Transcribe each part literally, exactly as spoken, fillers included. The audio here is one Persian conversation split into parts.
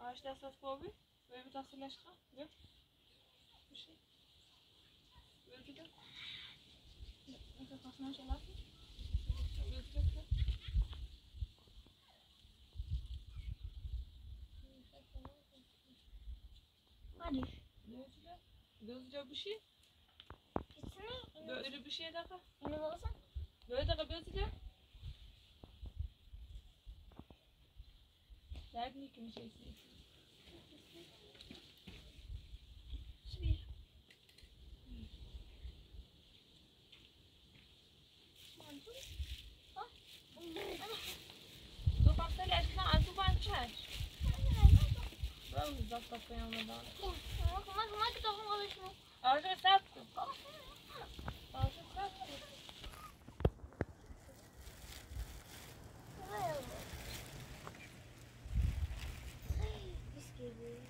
Aç dest bobi. Böyle bir tasıyla çıkar. Yok. Bir şey. Böyle bir de. Ne kadar kasman şey var. Böyle bir de. Hadi. Gözüyle. Gözüyle bir şey. Kesinlikle. Böyle bir şeye dakika. Ne olsun? Böyle dakika gözüyle. Derdim ki bir şey istiyor. Şuraya. Du kannst väl erstmal also beim Chat. Warum sagt das ja mal da? Mach, mach, mach doch mal was noch. Also sagt du. Also sagt du. Bis gibi.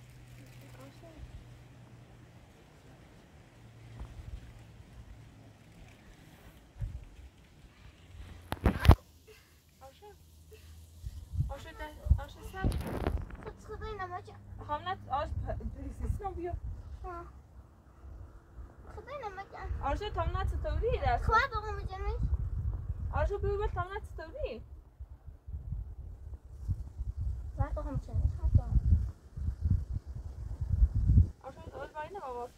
Also da, also sagt. Сходи на матч. Hamlet az dizisi ne yapıyor? Ha. Сходи на матч. Also tamlat story der. Хват го мужемиш. Also bu tamlat story. Хват го мужемиш. Хват. Also öl var ne var?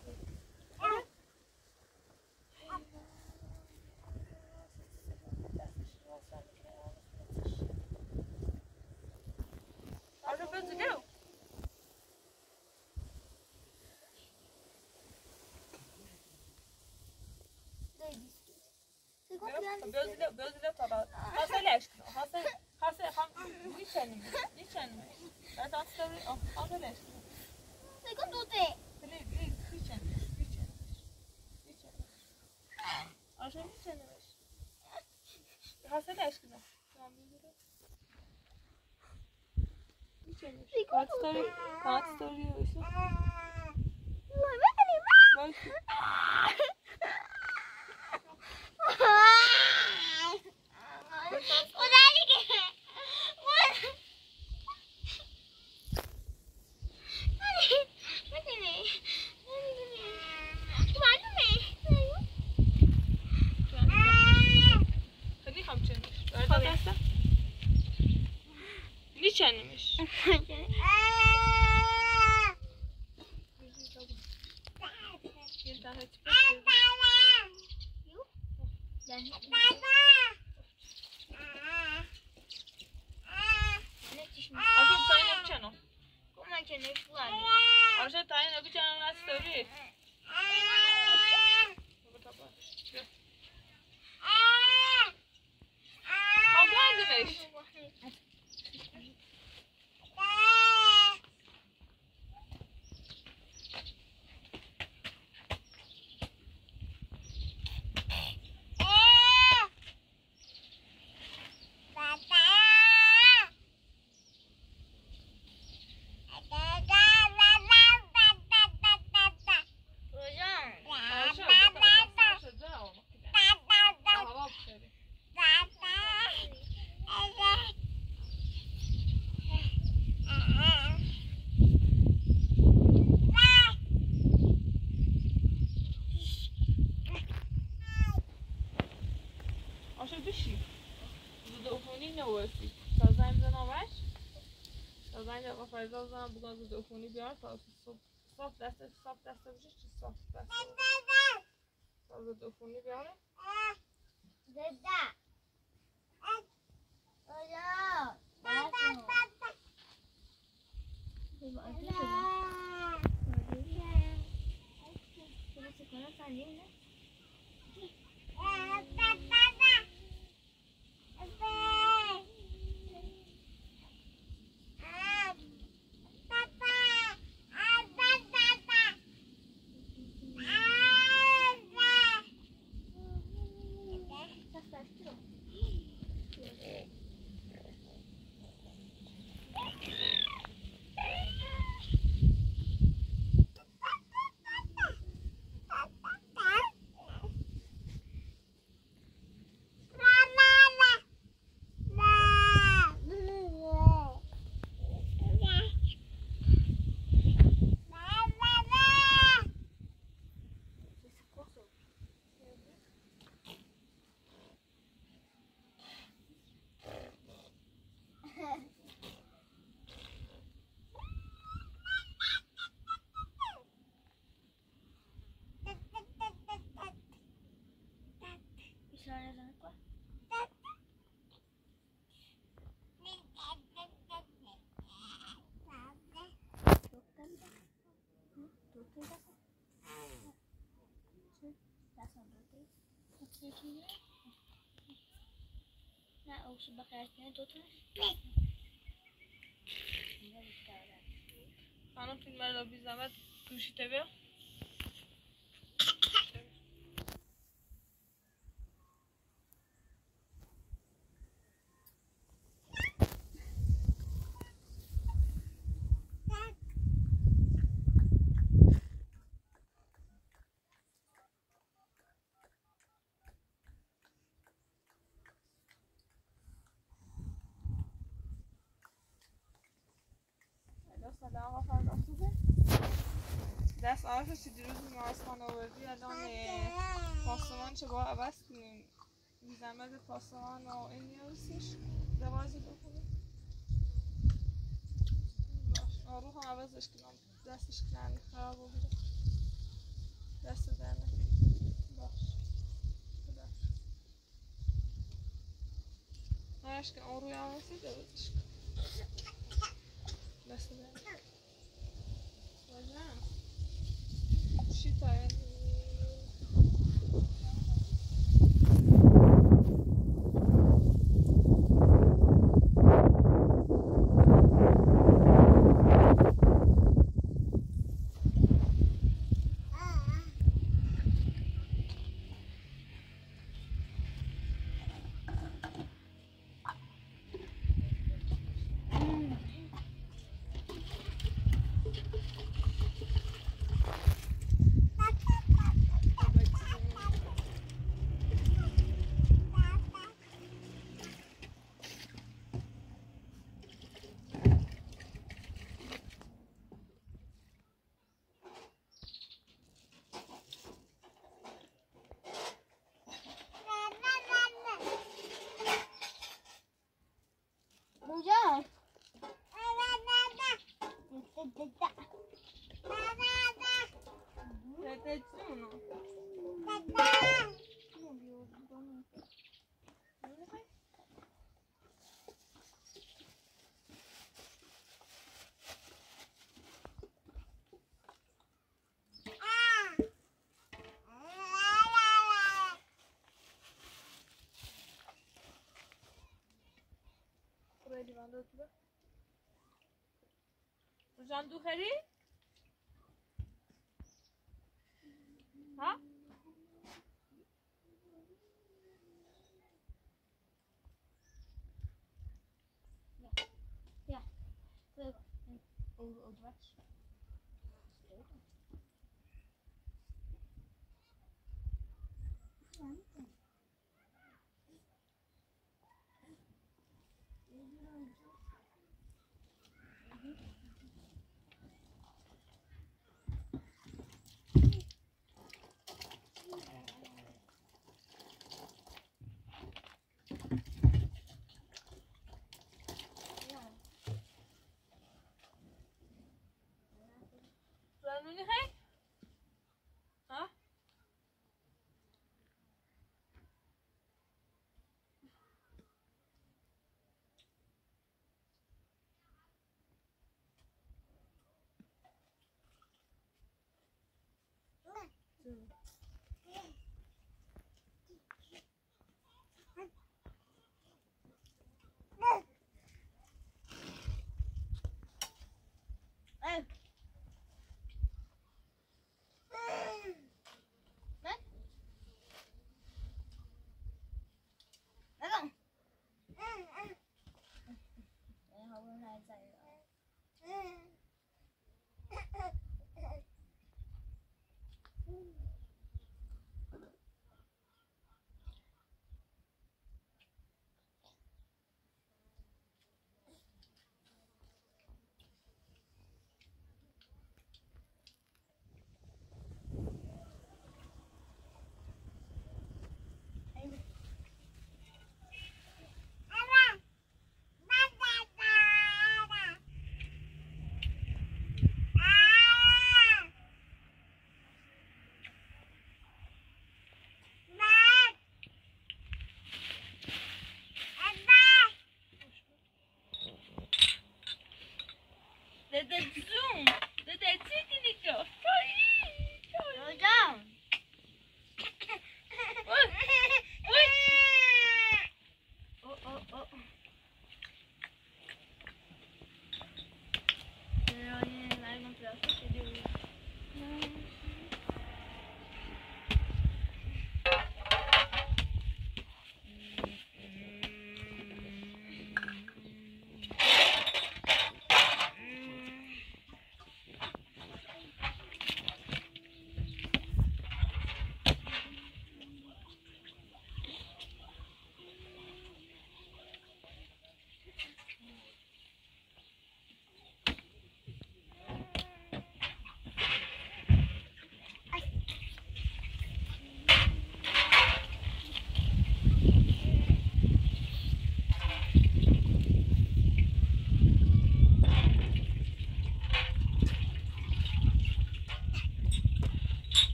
Also willst du go? Gözüyle, gözüyle tabi. Hasel eşkin. Hasel, hasel, ham, niçin? Niçin mi? Ben dans tabi, hasel eşkin. Secondo te. Please, please, niçin? Niçin? Niçin? Hasel niçin mi? Hasel eşkin. Tamam, gözüyle. Niçin mi? Dans tabi, dans tabi, işte. Bak. Hadi hamçenmiş. Nereden dersen? Niçinmiş? Bir tane çıkıyor. Arzu tane yapacaksın o. Como é que é nesse lado? Arzu tane yapacaksın ona story. Ablan demiş. Aşağı bir şey. Bu da ufuni ne olursa. Sazayım da ne var? Sazayım da kafayla o zaman bu kadar da ufuni bir yer kalsın. Soft deste, soft deste bir şey, soft deste. Fazla da ufuni bir yer. Dede. Oya. Dede. Bu acı. Burası kana saniye ne? فشار نزنه کن. نه اوش بخیرتینه دوتون خانم فیلم رو بی زحمت گوشیته بیا سلام آقا فردا خوبه؟ دست آرش چی دیروز بیمارستان آوردی الان پاسمان چه با عوض کنیم بیزمت پاسمان و این نیارسیش دوازی بکنیم باش آروح هم عوضش کنم دستش کنم خراب رو بیره دست درنه باش باش نایش کن آروی هم رسید عوضش کن دست درنه واجم چی تاید کجا؟ داده جونو buraya divanda otur. Rujan duhari? Ha? Ja. Ja. Odwróć. Planuni hai? Ha?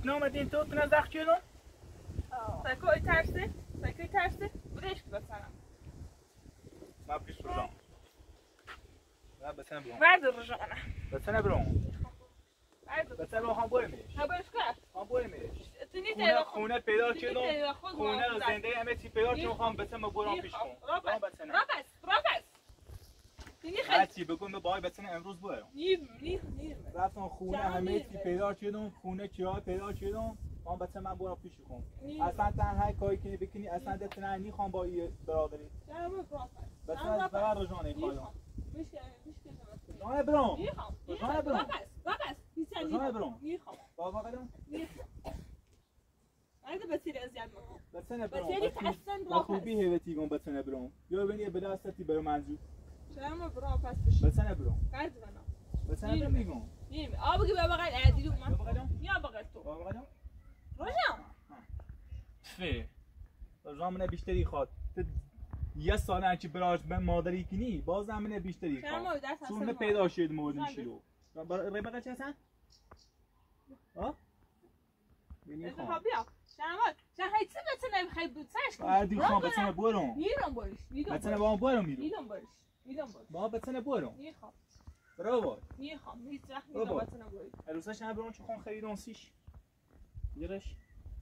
اومدین تو تو نزخ کردم سکوی ترسی سکوی ترسی بودش که بسنم ما پیش برام نه بسنه برام ورد رجانه بسنه برام ورد بسنه برام هم برمیش ها برش که هم برمیش تنی خونه تیرا خونه پیدا کردم خونه رو زنده همه چی پیدا کردم خواهم بسنه برام پیش کنم رابط بسنه رابط رابط تنی خیلی هرچی بگم به بای بسنه امروز برم نیم نیم نیم رفتم خونه همه چی پیدا کردم خونه چیا پیدا کردم خواهم بسنه من برام پیش کنم اصلا تنها کاری کنی بکنی اصلا دتنه نیخوام با این برادری جناب رابط بسنه از برای رجانه خواهیم میشه میشه رجانه برام میخوام رجانه برام رابط رابط رجانه برام میخوام بابا قدم هذا بتصير ازيد مكان بسنه بتصير برام تحسن با رابط خوبی هیوتی گم بسنه برام یا ببینی به دستی برای منزو جناب رابط بشه بسنه برام قد بنا بسنه برام میگم نیم آب که بابا قد عادی رو بابا قدم یا بقى تو بابا قدم رجع فه رجامنه بیشتری خواد یه سال هرچی براش به مادری کنی باز همینه بیشتری شما خواد دست چون پیدا شد موردن شلو ربقه چه هستن؟ ها؟ بینی خب خواه بیا شما شما هیچ چیز بتونه بخوای بود سرش کن بعدی خواه بتنه برم میرم باش میرم بتنه با هم برم میرم میرم باش میرم باش با هم بتنه برم میخوام برو باش میخوام هیچ وقت میرم بابا. بتونه باش عروسش نه برام چون خون خریدم سیش یرش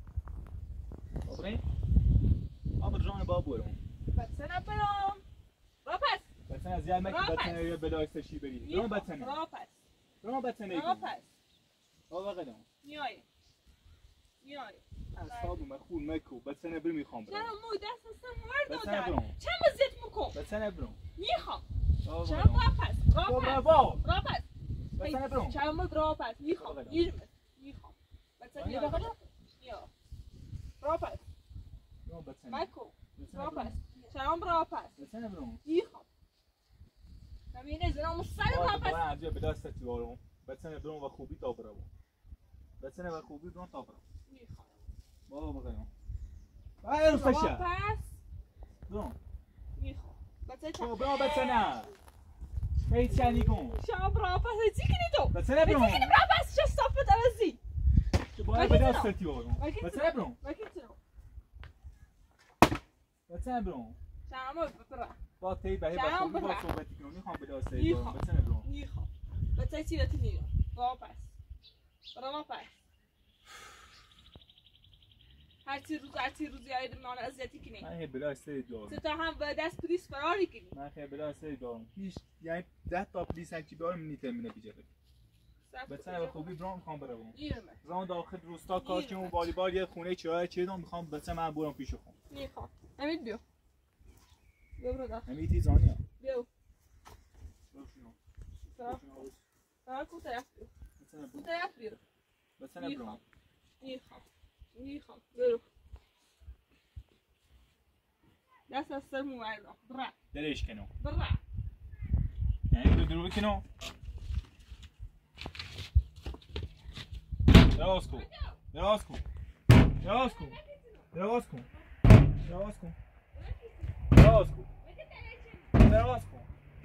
آبرین آب جان با برم بتونه برام راپس بتنه از یه مک راپس. بتنه یه بلایستشی بری برام بتنه راپس برام بتنه راپس بابا قدم میای میای اصحاب من خون مکو بتنه بر میخوام برام چرا مو دست هستم ورد بتنه دادن برام چند مزید میکن بتنه برام میخوام بابا چرا قدم راپس بابا راپس بابا راپس بتنه برام چرا مو راپس میخوام بابا. یرمه میخوام بتونه بابا. یا یا راپس برام بتنه مکو بتنه راپس برام چرا راپس بتنه برام میخوام نبینه زنم سر بابا راپس من عجب به دستت بیارم بتنه برام و خوبی تا برام بتنه و خوبی برام تا برام میخوام بابا بقدم بای روسشه راپس برام میخوام بتونه بابا برام بتنه هیچ چنی کن شما راپس چی کنی تو بتنه چی برام کنی راپس چه صفت دوزی باید به دستت بیارم وکی بتنه برام وکی تو بتنه برام شما برا با تی به با شما خوبی با برا. صحبتی کنم میخوام به دستت میخوام. بیارم بتنه برام میخوام بتونه چی بتونی راپس راپس هر چی روز هر چی روزی آید من اذیتی کنی من هی بلا استری دارم تو هم به دست پلیس فراری کنی من خیلی بلا استری دارم هیچ یعنی ده تا پلیس هرچی بیارم نیتمینه بیجاره بتنه به خوبی برام میخوام برم میرمه زمان داخل روستا کار کنم و والیبال یه خونه چای چه دارم میخوام بتنه من برم پیش خون میخوام امید بیو بیو برو داخل همین تیزانی ها بیو برو شنو. فرار شنو بس. فرار کو طرف بیو بتنه کو برام طرف بیو بتنه برام میخوام میخوام برو دست از سر مو بردار برا درش کنو برا یعنی دو درو بکنو دراز کن دراز کن دراز کن دراز کن دراز کن دراز کن دراز کن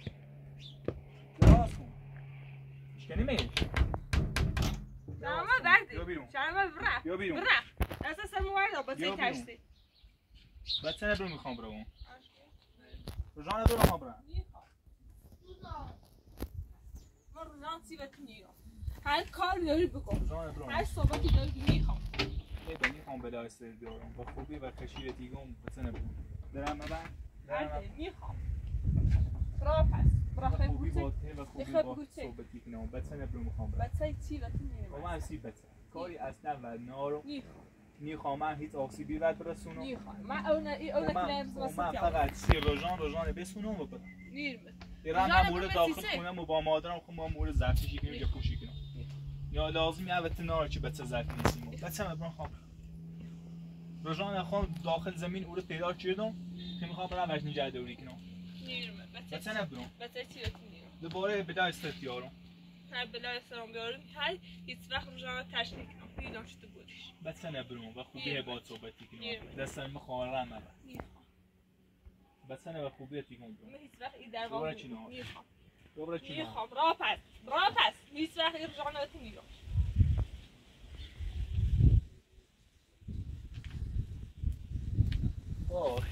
دراز کن اشکنی میش شما بردی بیا بیرون شما برا بیا بیرون برا دست از سر مو بردار با بیا تی بیرون. ترسی بچه برو میخوام برم روزانه برو میخوام برم میخوام من روزان سی بتونی هر کار داری بکن روزانه برو هر صحبتی داری میخوام یه بنی خوام به دست بیارم با خوبی و خشیر دیگم بچه برم برم من برم میخوام برا پس برا با خیلی خوبی با بوچه ته و خوبی بخواه با بگوچه. صحبتی کنم بچه برو میخوام برم بچه چی بتونی با من سی بچه کاری اصلا و نارو میخوام میخوام من هیچ آسیبی بد برسونم میخوام من اون اون من کلمز من واسه فقط سی روزان روزانه بسونم و برم نیرمه دیرم روزانه من مورد بمسی داخل سه. خونم و با مادرم خب ما مورد زرفشی کنیم یا خوشی کنم یا لازمی البته ناره که بچه زرف نیستیم بچه من برم خوام روزانه خون داخل زمین او رو پیدا کردم که میخوام برم وجه نگه دوری کنم نیرمه بچه بچه نبرم بچه چی بتونی دوباره به دست یارم هر بلای سلام بیارم هر هیچ وقت روزانه تشریک کنم پیدام شده بودیش بچه نبرم و خوبی نیرمه. با صحبتی کنم نیرمه. دستم میخوام من میخوام بچه نه و خوبی تیکم من برم هیچ وقت این در دوباره واقع چی نه؟ میخوام دوباره چی نه؟ میخوام را پس را پس هیچ وقت این روزانه بتونی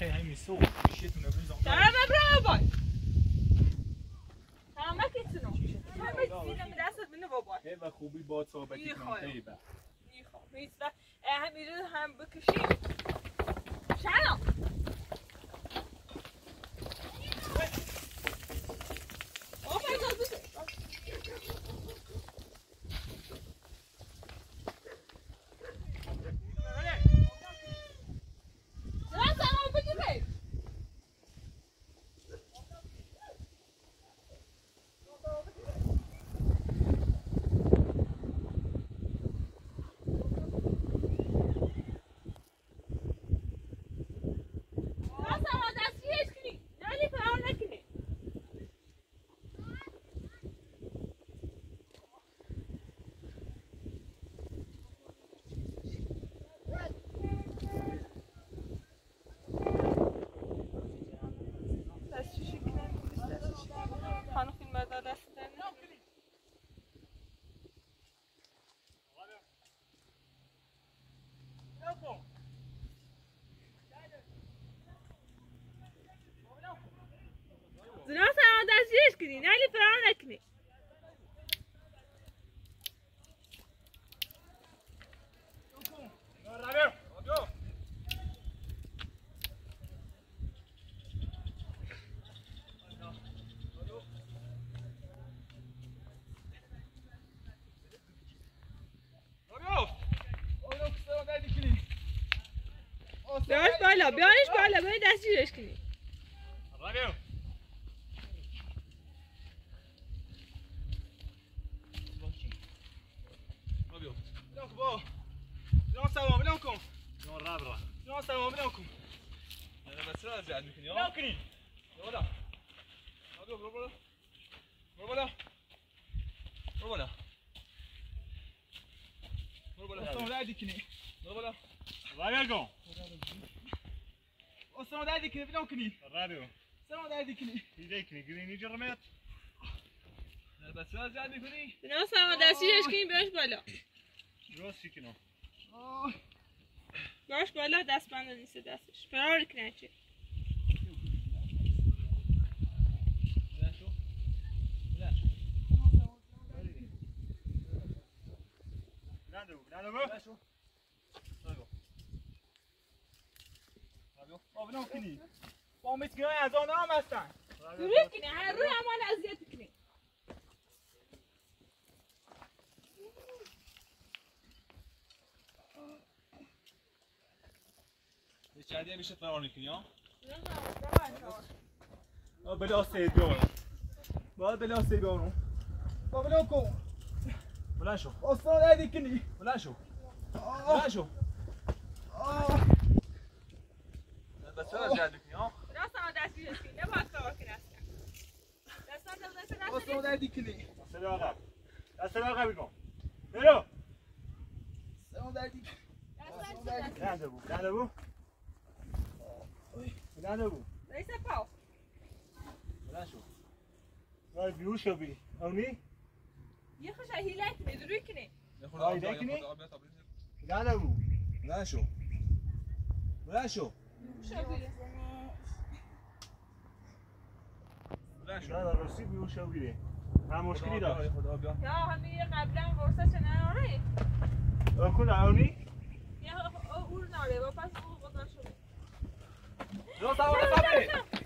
خیلی همین سو شیتونه بزن سلام ابراهیم بای سلام کتونو همه دیدم دستت بینه بابا هی و خوبی با صحبتی کنم طیبه میخوام میسته همین هم بکشیم سلام آفر داد بده سلام سلام بگی بید زنا سلام دستگیرش کنی نلی فرار نکنی بیارش بالا بیارش بالا باید دستگیرش کنی جناب سلام بلند کن جناب ربرا جناب سلام بلند کن انا بس راجع میکنی ها بلند کنی بالا برو برو برو برو بالا برو بالا برو بالا استاد دادی کنی برو بالا وای کن استاد دادی کنی بلند کنی رادیو استاد دادی کنی دیدی کنی گرینی جرمت بس راجع میکنی جناب سلام دستگیرش کنی بیارش بالا راست کنم باش بالا دست بند نیست دستش فرار کنه چی بلنده بو بلنده بو با بلند کنی با میتگی های از آنها هم هستن روی کنی هر روی همان اذیت کنی چندی میشه فرار میکنی ها؟ با بلا سید بیارم باید بلا سید بیارم با بلا کن بلند شو استاد هدی کنی بلند شو بلند شو بس چرا جد میکنی ها؟ راست هم دستگیرش کنی نباید فرار کنی اصلا دستان دست دست استاد هدی کنی دست به عقب دست به عقب بگم برو استاد هدی بلنده بو بلنده بو بلنده بو رئیس پاو بلند شو وای بیهوش شو بی اونی یه خوش هیله کنی روی کنی آی دکنی بلنده بو بلند شو بلند شو بلند شو نه راستی بیهوش شو بیره هم مشکلی داشت یا همین قبلا ورسه چه ناره اکن اونی یا اور ناره با پس او قدر شده جو سوار خبره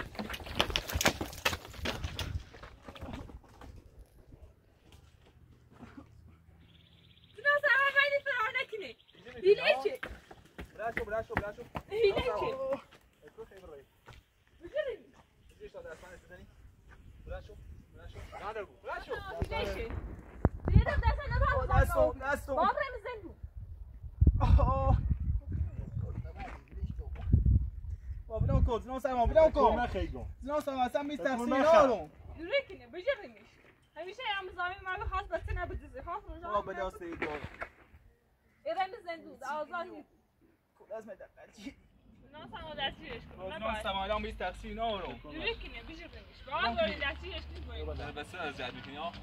جناب سوار خیلی فرار نکنی هیله چه بلند شو بلند شو بلند شو هیله چه اکو خیلی برای بگیریم بگیر تا دستان استدنی بلند شو بلند شو بلند بو بلند شو هیله چه دیدم دستان نباید دستو دستو بابرم زندو با بلند کن زنان سلام بلند کن نخیگم زنان سلام اصلا میست تفسیر نارم دوری کنه بجریمش همیشه هم زمین ما خاص بچه نبودی خاص اونجا با بلا سید ایران زندو آزادی از مدقتی نه سما دستگیرش کن زنان سلام الان میست تفسیر نارم دوری کنه بجریمش باید وارد دستگیرش کنی بس از جد میکنی ها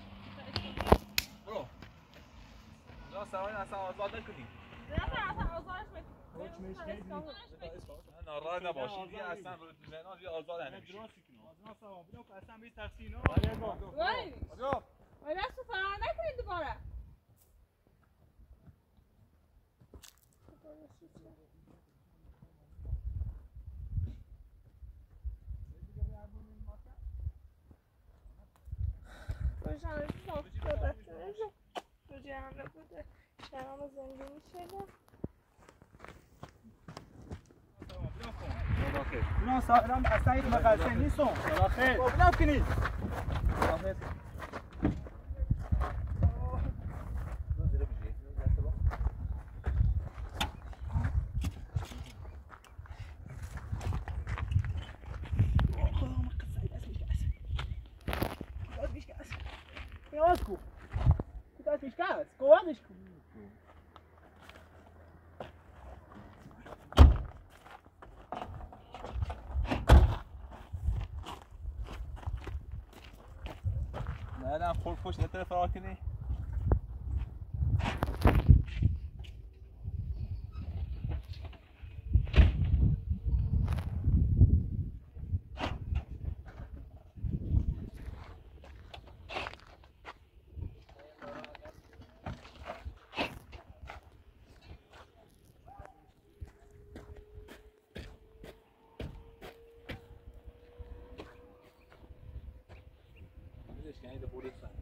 برو زنان سلام اصلا آزاد نکنی زنان سلام آزادش میکنی ناراحت نباشید دیگه اصلا رو زنا دیگه آزاد نمیشه درست کنم از ما بلو که اصلا بیست تقسیم وای وای دست فرار نکنید دوباره روشن صاف شده رو جهنم بوده شرام زندگی شده اونا سایرام اصلا این مقصه نیستم خیلی بلو کنید Piosku! Tutaj coś gaz, koładyś ku. نه نه خورد پشت نتره فرار کنی یعنی ده بوده سن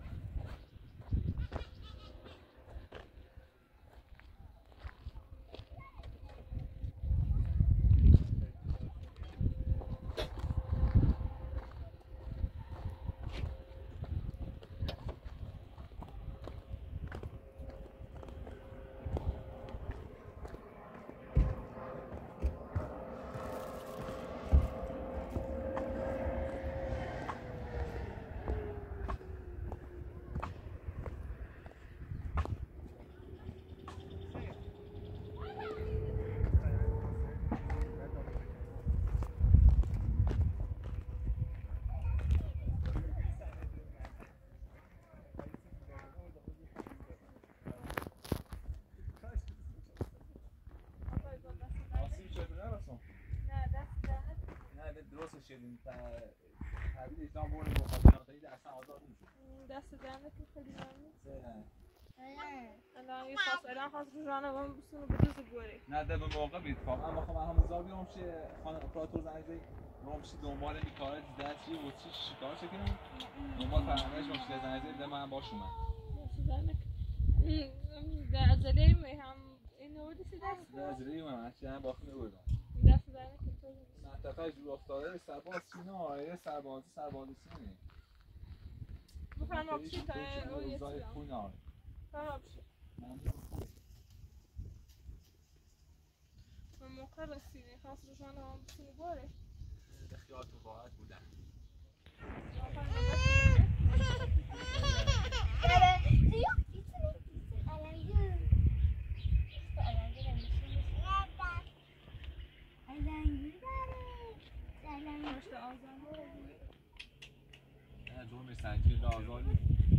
درست شدیم تحویل اسلام بردیم با خاطراتایی در اصلا آزاد نیست دست دهنه که خیلی ممنون الان یه خواست الان خواست روزانه با من بسونه بدوز گوری نه ده به موقع بید فاهم اما خب همون زار بیام شه خانه اپراتور زنگ زی برام شی دنبال این کار دست چی و چی شکار چکنم دنبال فرمایش باشه زنگ زی ده من باش اومد در عجله می هم این نوردی سی دست در عجله من هرچی هم باخت نبردم دست دهنه که تو منطقه جور افتاده سرباز سینا آره سربازی سربازی سینه بفرم آبشی تا روی روزای خون آره بفرم آبشی من موقع رسیدی خواست روشان هم بسونه گوری خیالتون راحت بودن نه جرم سنگین را آزادی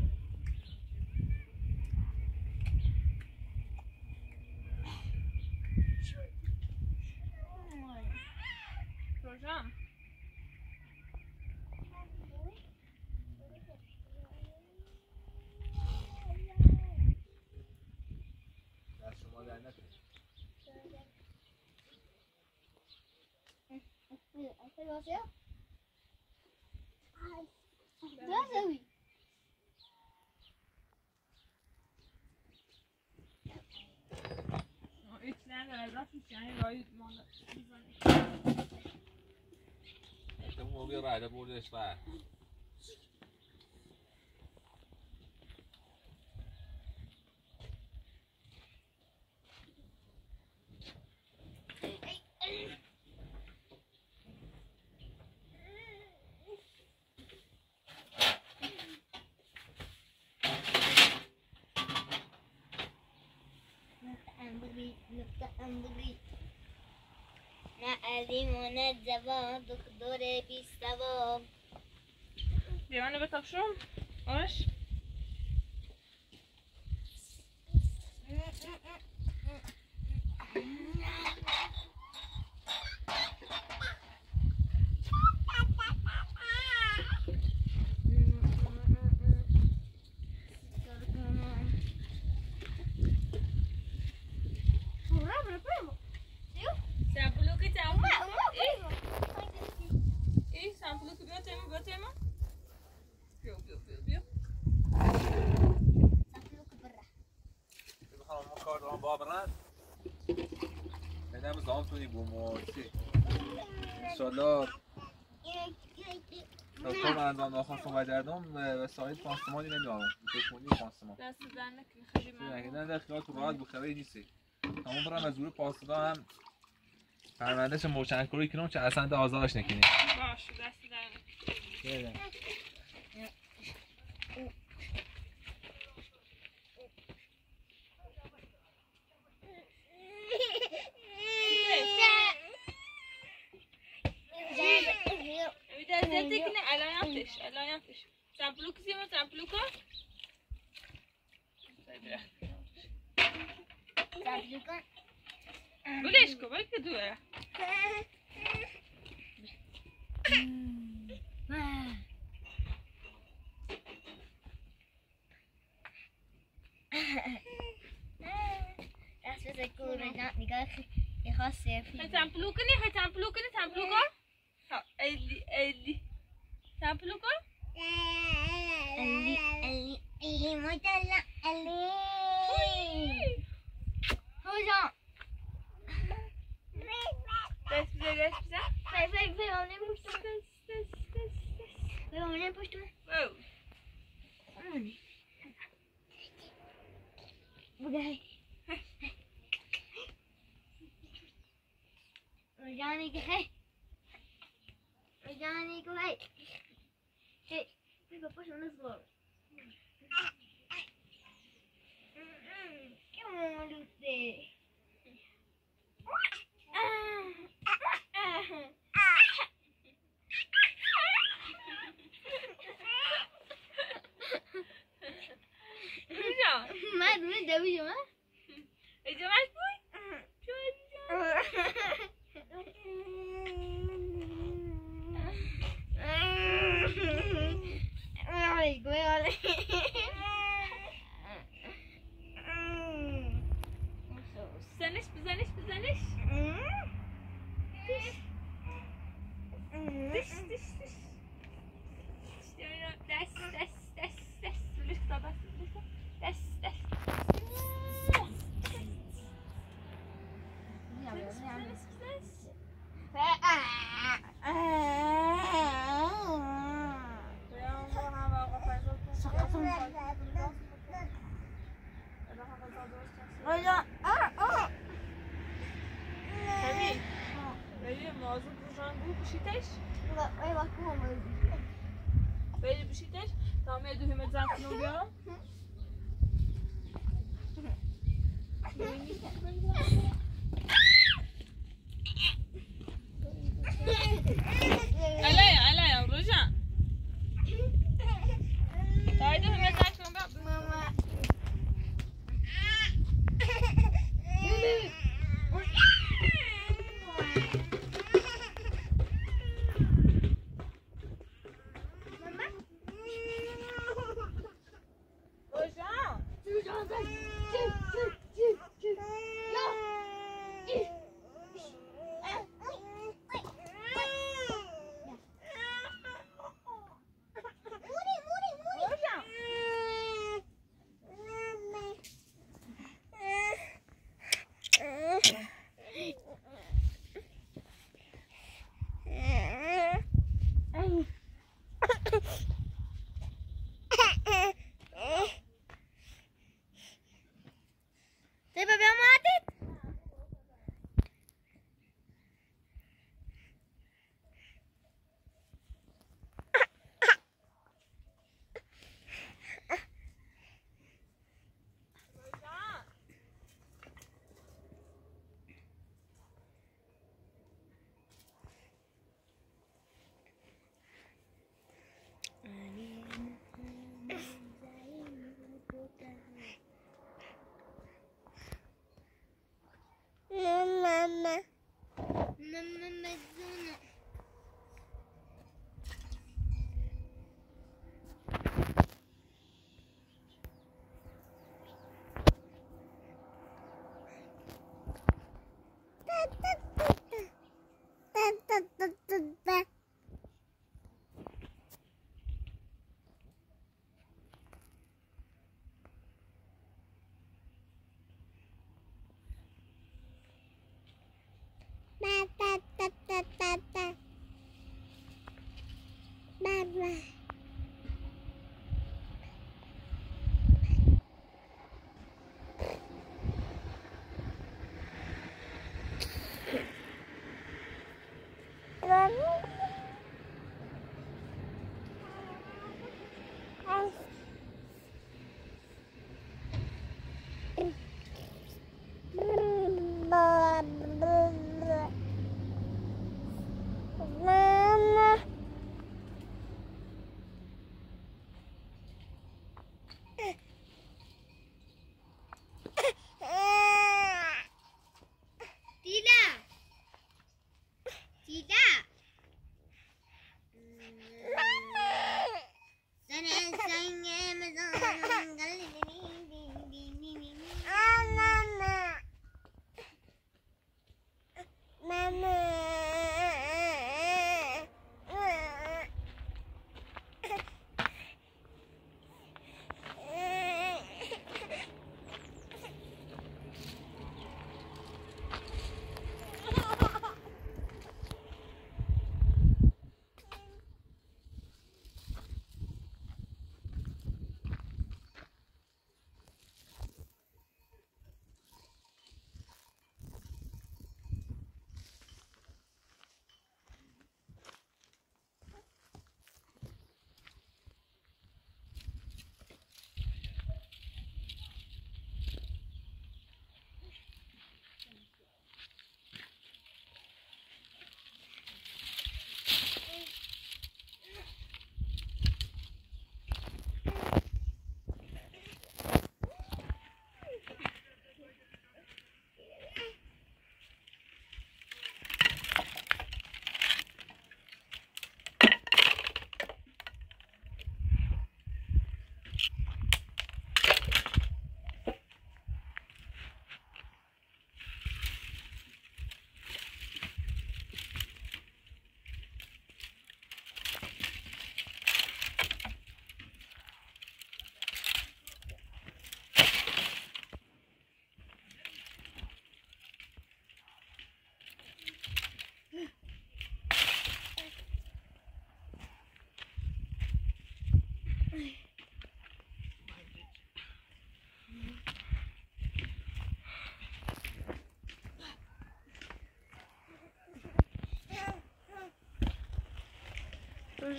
روشن دست شما در نکنید Apa bahasa? Dah tahu. Hiç nerede rafik yani rayı manda. اون موقع رایده بردش و نه علیم و نه جوان دکتر بی سوام دیوانه بتابشم آش سامپلو که تمام اوما اوما ای سامپلو که بیا تیما بیا تیما بیا بیا بیا بیا سامپلو که برا بخوام ما کار دارم بابرن بدم زام تونی بوموسی انشالله تا کار انجام نخواستم و دردم وسایل پانسمانی نمیارم میتونی پانسمان دست در نکنی خیلی نه ممنون نه خیال تو راحت بخوری نیستی تمام برم از زور پاسدا هم پروندهش موچن کروی کنم چه اصلا ده آزارش نکنی باش دست در نکنی Evidentemente que ne alayantes, alayantes. Samplu que se samplu ko? سامپلو کن Boleh ko, boleh kedua. دست بزن کن رجا نگاه یه خواست سیفی Hai samplu ke ni? Hai samplu ke ni? Samplu ko? Ha, eli eli. Samplu ko? Ali Ali Ali مجلة Ali هوجا Dest bize, dest bize. فاي فاي فاي مامني پشتم فاي مامني پشتم Wow. بگه رجانی که هی رجانی که هی هی هی بپاش اون نزگار که مولوده Rüja. من روی دویشم ها Ece baş boy. Şöyle. Ay, güey. Güzeliş, güzeliş, güzeliş. Diş, diş, diş. Şöyle des, des, des, des. Lütfen bas, lütfen. Des, des. Güzeliş, güzeliş, güzeliş. Tabii. Böyle mağaza kuracağın bu bir şey teş. Böyle bir şey teş. Tamam ya düğme zaten oluyor. Alaya, alaya, Roja. Haydi düğme zaten oluyor.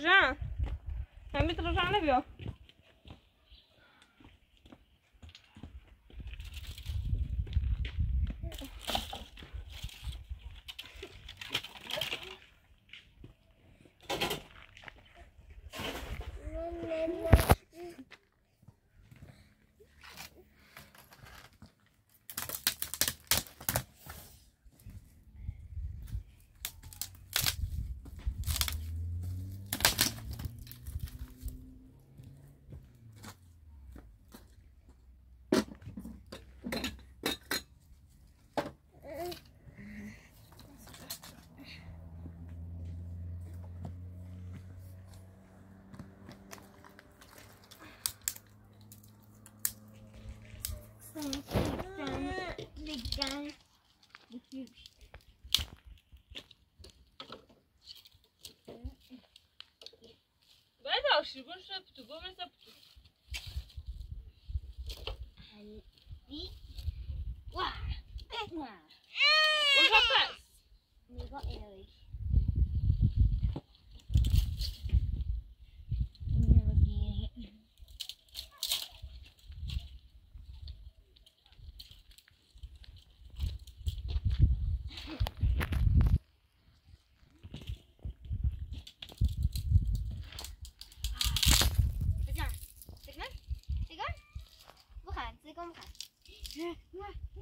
روشن همین روشن بیا Big gun. The huge. باید آشی باشه پتو با مثل پتو Big. Wow. Big one. اونجا پس Mega Eric. Big one. Big one. Big one. Big one. Big one.